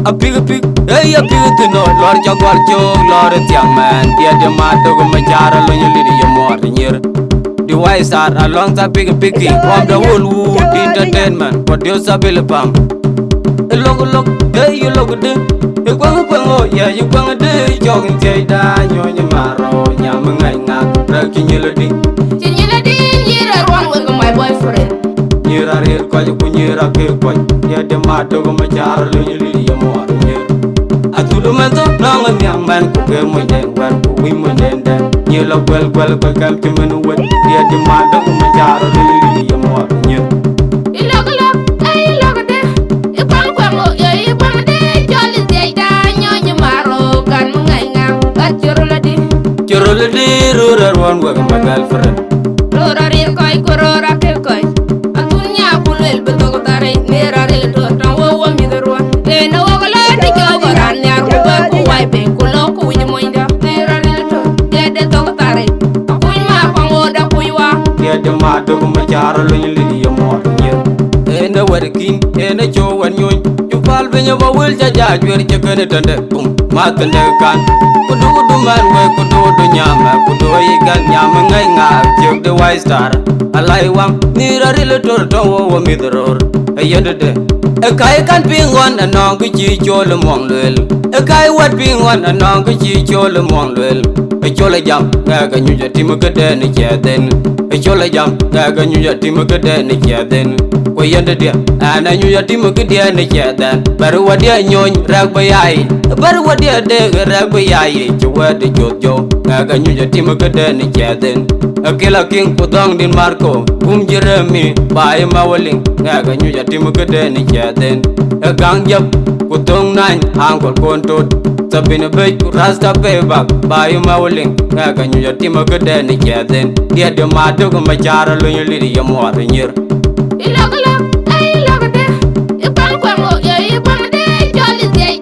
a pig, hey, a pig to know, Lord Jaguarjo, Lord young man, dear the matter of Majara, when you lead your more near. The wise are along the pig picking from the whole wood entertainment, but you're Sabilabam. Look, hey, you look at it. You go, yeah, you go a day, jogging, Jada, Yamaro, Yamanga, breaking your lady. You're wrong with my boyfriend. You're a real coin, you're a big boy. Yeah, the matter of Majara, when you lead your more near. I do the mental long and young man who came with them, where women and then you look well, come to me with the demand of Majara, when you lead your more near. You look, hey, look at it. You can't come, you can't day, jolly day, Yamaro, Gananga, but you're already. You're already rural one with my girlfriend. Rora real koi, Corora koi. Atunya Pulil, but Togotari, near a little town, me the one. They know a lot of yoga and they're wiping, Kuloku with the Moinda, near a little. Get the Togotari. A queen map on water, Puya. Get the matter of Majara, Lydia more. In the wedding, in a show when you fall when you will judge where you're gonna turn the boom, Martin the gun. Could do man where could do the Yama, could do a gun Yamanga, joke the wise star. A lie one near a relator, don't over me the road. A year day. A guy can't be one and non could you chol among well. A guy what being one and non could you chol among well. A chola jump, Gaga knew your team a good then, then. A chola jump, Gaga knew your team a good then, then. We ended there, and I knew your team a good then, then. But what dear young rag by eye, but what dear day rag by eye, you were the Jojo, Gaga knew your team a good then, then. A killer king put on in Marco, whom Jeremy, by Mawling, Gaga knew your team a good then, then. A gang up, put on 9, Uncle Conto. Sabina Bay, Rasta payback, by Mawling, Gaga knew your team a good then, then. Dear the matter of Majara, Lydia more than year. You look, hey, look at it. You can't come, you can't day, jolly day,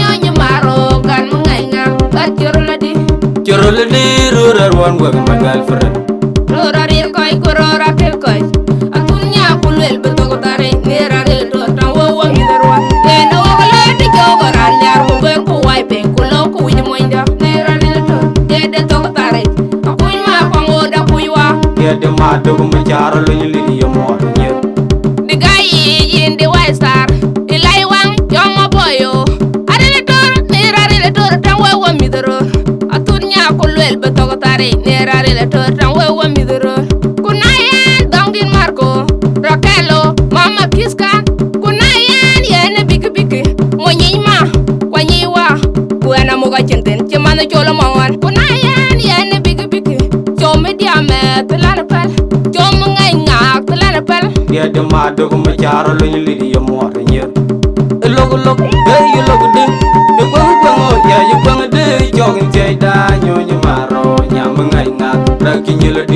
Yamaro, Gananga, but you're already. You're already rural one with my girlfriend. Rora real koi, Corora koi. Atunya Pulil, but Togotari, near a little town, me the one. They know a lot to go around there who wiping, Kuloku with the Moinda, near a little. They the Togotari. A queen map on water, Puya. Get the matter of Majara, Lydia more. The guy in the white star, the lie one, young boyo. A relator, near a relator, town, me the road. Atunya Pulil, but Togotari, near a relator, town, me the road. Kunayan, Dongin Marco, Raquelo, Mama Kiska, Kunayan, Yen, Big, Monima, Waniwa, Buena Mogachenten, Chamana Choloman, Kunayan, Yen, Big, Joe Media Met, the Lanapel, Joe Manga, the Lanapel. Yeah, the matter of Majara, Lydia more than year. Look, hey, you look at it. You go, yeah, you go a day, jogging, Jada, Yamaro, Yamanga, breaking your lady.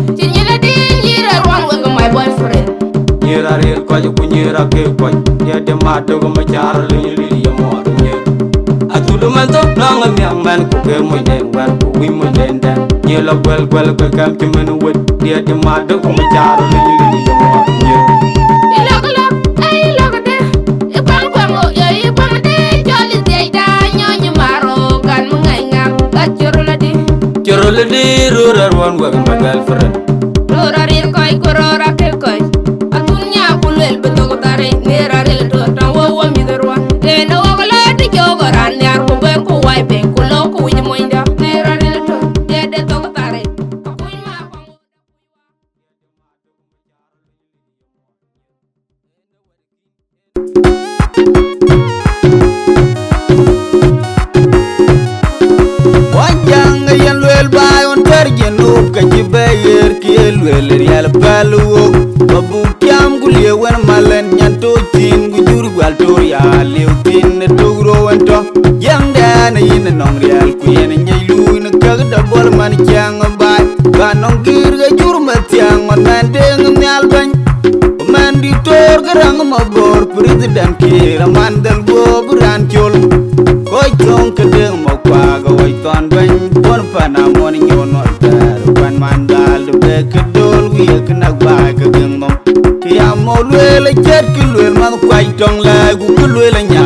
You're wrong with my boyfriend. You're a real coin, you're a big boy. Yeah, the matter of Majara, Lydia more than year. I do the mental long and young man who came with them, where women and then. You look well, come to me with the matter of Majara, Lydia more than year. You look, hey, look at it. You can't come, you can't day, jolly day, Yamaro, Gananga, but you're already. You're already rural one with my girlfriend. Rora real koi, Corora koi. Atunya Pulil, but Togotari, near a little town, me the one. They know a lot of yoga and they're who wiping, Kuloku with the Moinda, near a little. Get the Togotari. A queen map. Kajibayer kielwel real paluo babu kyam gulie wen malen nyanto tin gujur gwaltoria leutin togro wento yanda na yin nong real kuyen nyailu na kagda bol man kyang ba banong girga jur matyang on mandeng nyalban mandi tor garang mabor president kira mandal go buran chol koy tong kedeng mokwa go wai ton ban ton pana mon nyono mandal be kedol wi kna ba ka gengom kya mo le jet kulel man kwai tong la gu kulel nyar gon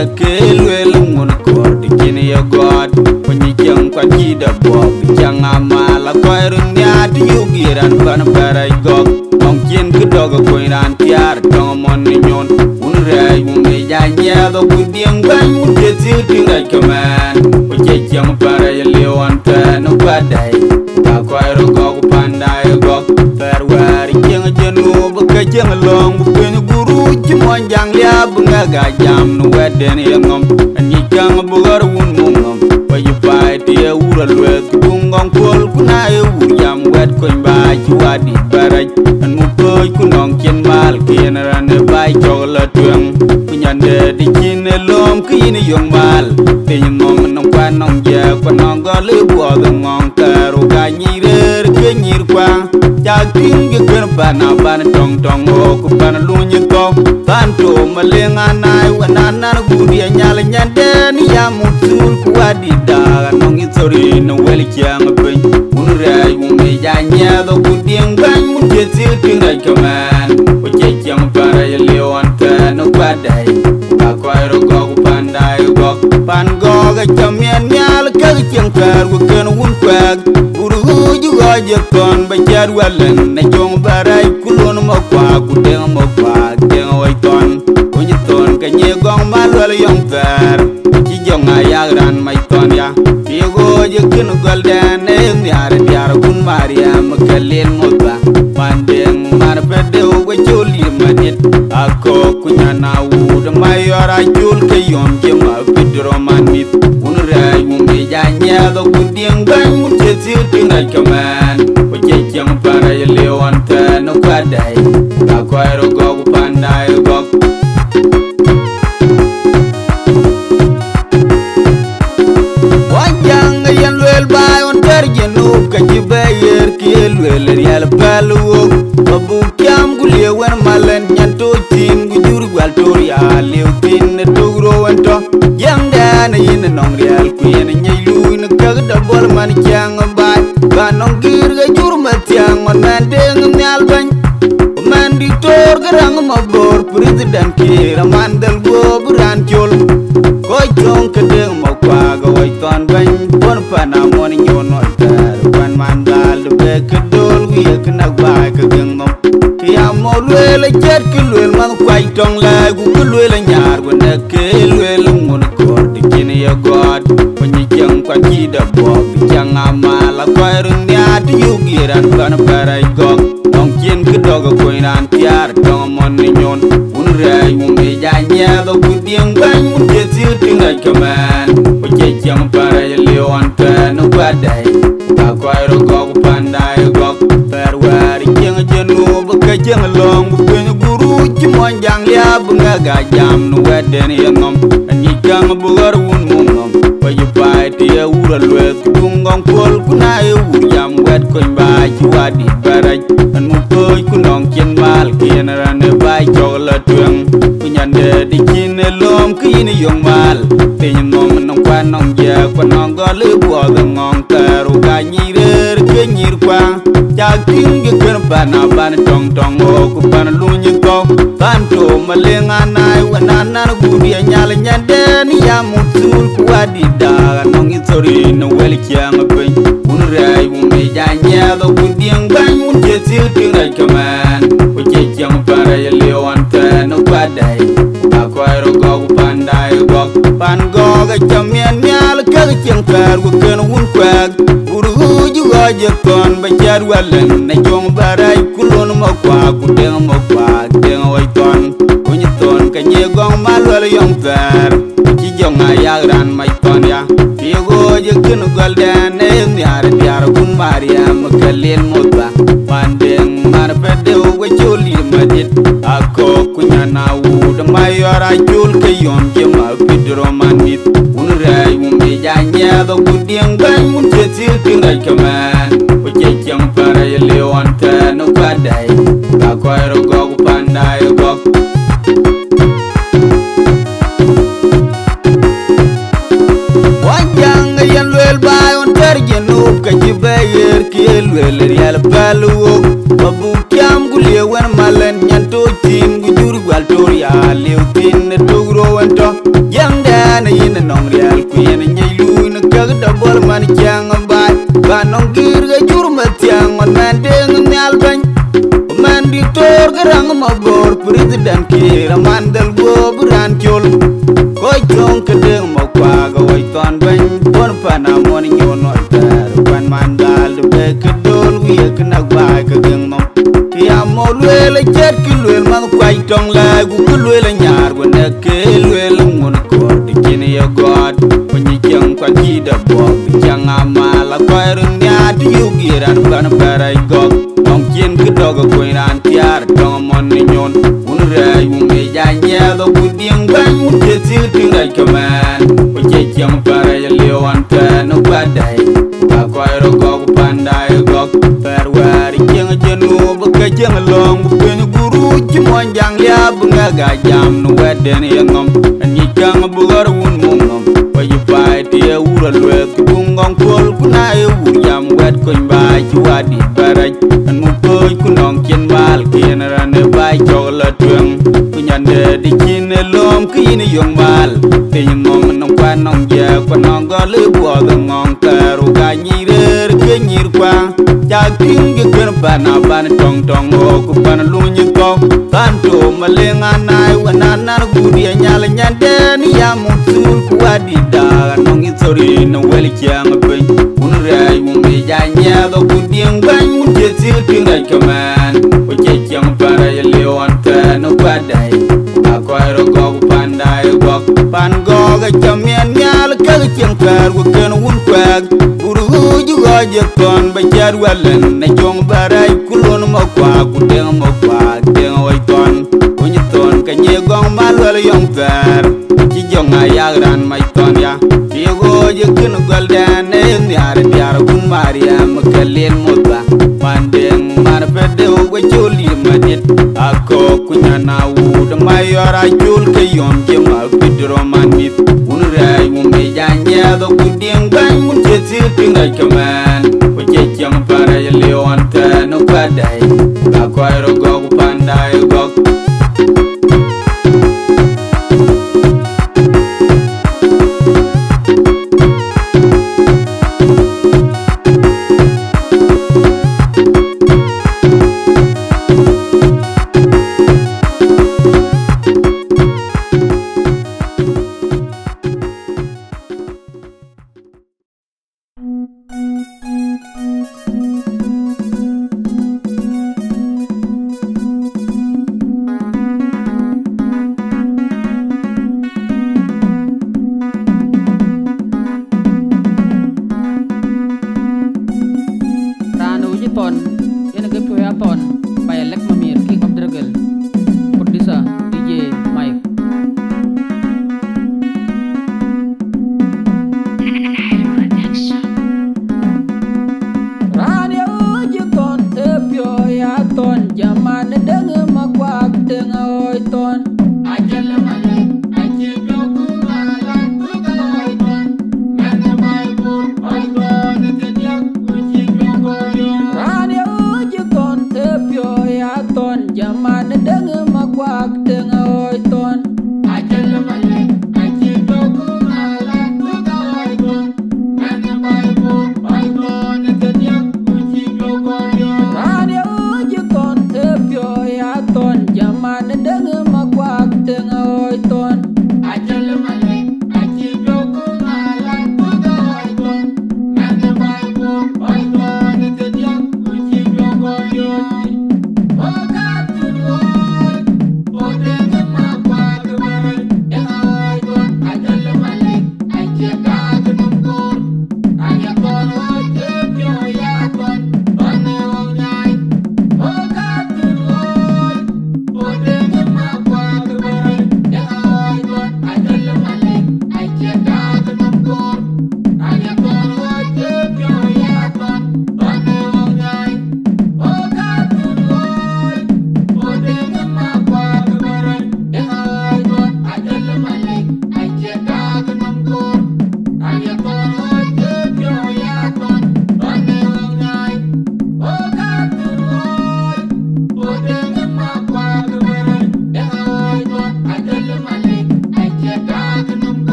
na ke lwel ngun ko de kini ya god kunyi jang kwa ji da bo jang amala ko run ya ti yugiran ban barai gok ong kien ku dog ko ran tiar tong mon ni nyon un rai un me ja nya do ku dieng ban un de ti ti ra kaman ko je jang para ya lewan ta no badai ta ko ro go pandai gok ferwari jeng jenu bu ka jeng long bu pen guru ji mon jang lia bu nga ga jam no weden ye ngom ani jang bu gar un ngom pa yu pai ti e ura lwe ku ngom kol ku na e ur jam wed ko ba ji wadi baraj an mu ko ku nong ken mal ken ran e bai chola tuang ku nyande di kin e lom ku yin yong mal pe ngom nong pa nong je ko nong go le bo ngong ka ru ga ni re ke nyir kwa ja ting ge ken bana ban tong tong o ku ban lu nyi ko ban to malenga nai wa nan gu di nyal nyande ni ya mutul ku wadi da nong itori no wel kyang pe un rai un me ja nya do ku ding ban mu je ti ting ra kaman o je kyang para ye leon ta no kwadai ka ko ro go ku pandai go pan go ga chamien nyal ka kyang par ku ken un kwag uru ju go je kon ba jar walen na jong barai ku lon mo kwa ku ding mo kwa ding oi ton ku ni ton ka nye gong ma lol yong ver ki jong ya ran mai ton ya ki go je kin golden ne nyar diar kun mariam kalil mota pandeng mar pede o go choli madit ako kunyana wud mayora jul ke yom ke ma pidro manit un rai un me ja nya do ku ding ban mun je ti tinga kaman o je jam para ye leon ta no kwadai ka ko ro go pandai go wajang yan lwel bai on ter jenu ka jibayer ki lwel yal balu babu kyam gulie wen malen nyanto tin gujur gwal tor ya lew tin to gro wento yang dan yin nong real ku yen nyai lu ne ka da bol man kyang bai ba nong gir ga jur ma tyang on man deng nyal ban man di tor garang ma bor president ki ramandal go bran chol ko chong ka deng ma kwa ga wai ton ban bon pa na mon nyon no tar ban man dal be ka dol wi ka na ba ka deng mo ki ya mo lwe la jet ki lwe man kwai tong la gu ku lwe la nyar go na ke lwe la ngun ko de kin ya god ko ni jang kwa ki da bo bi jang amala ko run ya ti yu giran ban parai go nong kien ki dog ko ran tiar tong mon ni nyon un rai un me ja nya do ku ding ban un je ti tinga kaman ko je jang para ye leon ta no badai ka ko ro go pandai go per wari jeng jenu bu ka jeng long bu pen guru ji mon jang ya bu nga ga jam no weden ye ngom ani kang bu gar un mum ngom ko yu pai ti e ura lwe ku ngong kol ku na e ur jam wed ko ba ji wadi baraj an mu ko ku nong kien mal kien ran e bai chola tuang ku nyande di kin e lom ku yin yong mal pe ngom nong kwa nong je ko nong go le bo ga ngong ka ru ga nyi re ke nyir kwa ja king ge ken bana ban tong tong o ku ban lu nyi ko ban to malenga nai wa nan gu di nyal nyande ni ya mutul ku wadi da nong itori no wel kyang pe un rai un me ja nya do ku ding ban un je ti ting ra kaman ku je kyang para ye leon ta no kwadai ka ko ro go pandai go pan go ga chamien nyal ka kyang par ku ken un kwag uru ju ga je kon ba jar walen na jong barai ku lon mo kwa ku ding mo kwa ding oi ton ku ni ton ka nye gong ma lo yong ver ki jong ya ran mai ton ya ki go je ken golden ne nyar diar kun mariam kalil mota pandeng mar pede o we choli madit ako kunyana wud mayora chul ke yom ke ma pidro manit un rai un me ja nya do ku ding ban un je ti ting ra kaman o je jam para ye leon ta no kwadai ka ko ro go pandai go wajang yan lwel bai on ter jenu ka jibayer ki lwel yal balu babu kyam gulie wen malen nyanto tin gu jur gwal tor ya lew tin to gro wento yang man yin nong real queen nyai lu na kag da bol man chang bai ba nong gir ga jur ma tiang man man deng nyal ban man di tor garang ma bor president kira man dal go bran chol koi tong ka deng ma kwa ga wai ton ban bon pa na mon nyon no tar ban man dal de ka dol wi ka na bai ka deng ma ya mo lwe la jet ki lwe man kwai tong la gu ku lwe la nyar go na ke lwe la mon ko de kin ya god ni kyang kwa ki da bo kyang ama la kwai rung ya ti yu gi ran ban parai go tong kin ki dog ko ran tiar tong mon ni nyon un rai mu me ja nya do ku ding ban mu je ti ti rai kaman ko je kyang parai ya le wan ta no ba dai ba kwai ro go pandai go per war kyang jenu ka jeng long pen guru ji mon jang lia bunga ga jam no weden yengom ni kang bugar wun mongom pa yu pai ti ura lwe bungong kol kuna e wur jam wed ko ba ji wadi baraj anu ko kunong kin mal kin ran bai chogla twen kunyande di kin lom kin yong mal te ngom nong kwa nong je kwa nong go le bo ngong karu ga nyir ke nyir kwa ja king ge ken bana ban tong tong o ku ban lu nyi ko ban to malenga nai wana na gudi nyal nyande ni ya mutul ku adi da nong itori no wel kyang pe un rai mu me ja nya do ku ding ban mu je til ting dai kaman ko je kyang para ye leon ta no kwa dai a ko ro go pandai go pan go ga chamien nyal ka kyang kar ku ken un kwa ju go je ton ba jar walen na jong barai kulon mo kwa ku deng mo kwa deng oi ton ku ni ton ka nye gong mal wal yong ver ki jong a ya ran mai ton ya ki go je kin gol dan ne nyar diar kun mariam kalen mo ba man deng mar pede o go choli madit ako ku nyana wu de mayora chul ke yom je ma pidro manit un rai mu me janya do ku ding ban mu je ti tinga kaman ko je kyang para ye leon ta no kwa dai ka ko ro go pandai go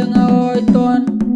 yang oi ton